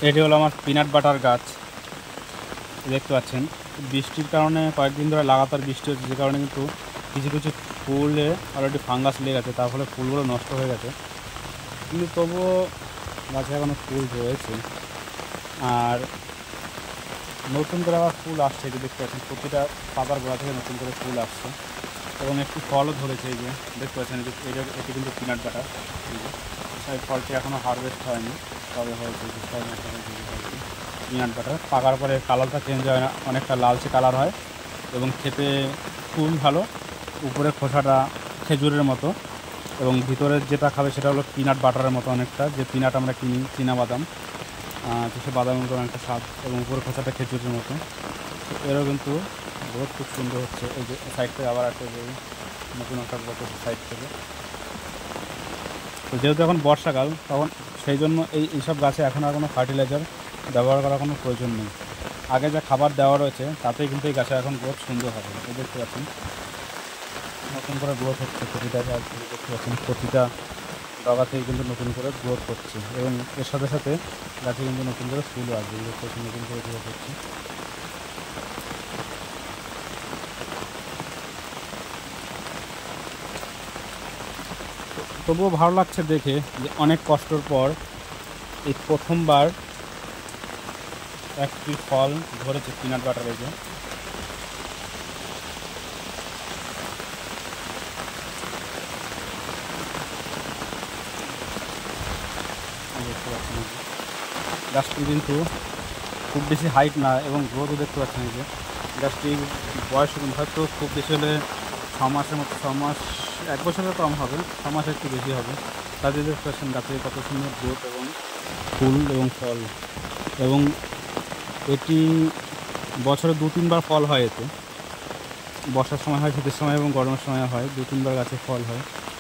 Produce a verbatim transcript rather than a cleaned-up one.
এটি হলো আমার পিনাট বাটার গাছ, দেখতে পাচ্ছেন। বৃষ্টির কারণে কয়েকদিন ধরে লাগাতার বৃষ্টি হচ্ছে, যে কারণে কিন্তু কিছু কিছু ফুলে অলরেডি ফাঙ্গাস লেগে গেছে, তার ফলে ফুলগুলো নষ্ট হয়ে গেছে। কিন্তু তবুও গাছে এখনও ফুল রয়েছে, আর নতুন করে আবার ফুল আসছে। যে দেখতে পাচ্ছেন প্রতিটা পাতার গোড়া থেকে নতুন করে ফুল আসছে এবং একটি ফলও ধরেছে। এই যে দেখতে পাচ্ছেন, এটা এটি কিন্তু পিনাট বাটার। এই ফলটি এখনও হারভেস্ট হয়নি, তবে হয়েছে পিনাট বাটার। পাকার পরে কালারটা চেঞ্জ হয় না, অনেকটা লালচে কালার হয় এবং খেতে খুবই ভালো। উপরে খোসাটা খেজুরের মতো এবং ভিতরের যেটা খাবে সেটা হলো পিনাট বাটারের মতো অনেকটা, যে পিনাট আমরা কিনি চীনা বাদাম, তো সে বাদামের মতো অনেকটা স্বাদ, এবং উপরে খোসাটা খেজুরের মতো। এরও কিন্তু গ্রোথ খুব সুন্দর হচ্ছে। এই যে সাইড থেকে আবার একটা যে নতুন একটা গ্রোথ হচ্ছে সাইড থেকে। তো যেহেতু এখন বর্ষাকাল, তখন সেই জন্য এই এইসব গাছে এখন আর কোনো ফার্টিলাইজার ব্যবহার করার কোনো প্রয়োজন নেই। আগে যা খাবার দেওয়া রয়েছে তাতেই কিন্তু এই গাছে এখন গ্রোথ সুন্দর হবে। এই দেখতে পাচ্ছেন নতুন করে গ্রোথ হচ্ছে প্রতিটা গাছ, দেখতে পাচ্ছেন প্রতিটা ডগা থেকে কিন্তু নতুন করে গ্রোথ হচ্ছে এবং এর সাথে সাথে গাছে কিন্তু নতুন করে ফুলও আসবে। দেখতে পাচ্ছেন নতুন করে গ্রোথ হচ্ছে। তবুও ভালো লাগছে দেখে যে অনেক কষ্টর পর এই প্রথমবার একটি ফল ধরেছে পিনাট বাটার। এই যে দেখতে পাচ্ছেন, গাছটি কিন্তু খুব বেশি হাইট না এবং গ্রোথও দেখতে পাচ্ছেন। এই যে গাছটির বয়স হয়তো খুব বেশি হলে ছ মাসের মতো, ছ মাস এক বছরের কম হবে, ছ মাস একটু বেশি হবে। তাতে দেখতে পাচ্ছেন গাছে কত সুন্দর গ্রোথ এবং ফুল এবং ফল। এবং এটি বছরে দু তিনবার ফল হয়, এতে বর্ষার সময় হয়, শীতের সময় এবং গরমের সময় হয়, দু তিনবার গাছে ফল হয়।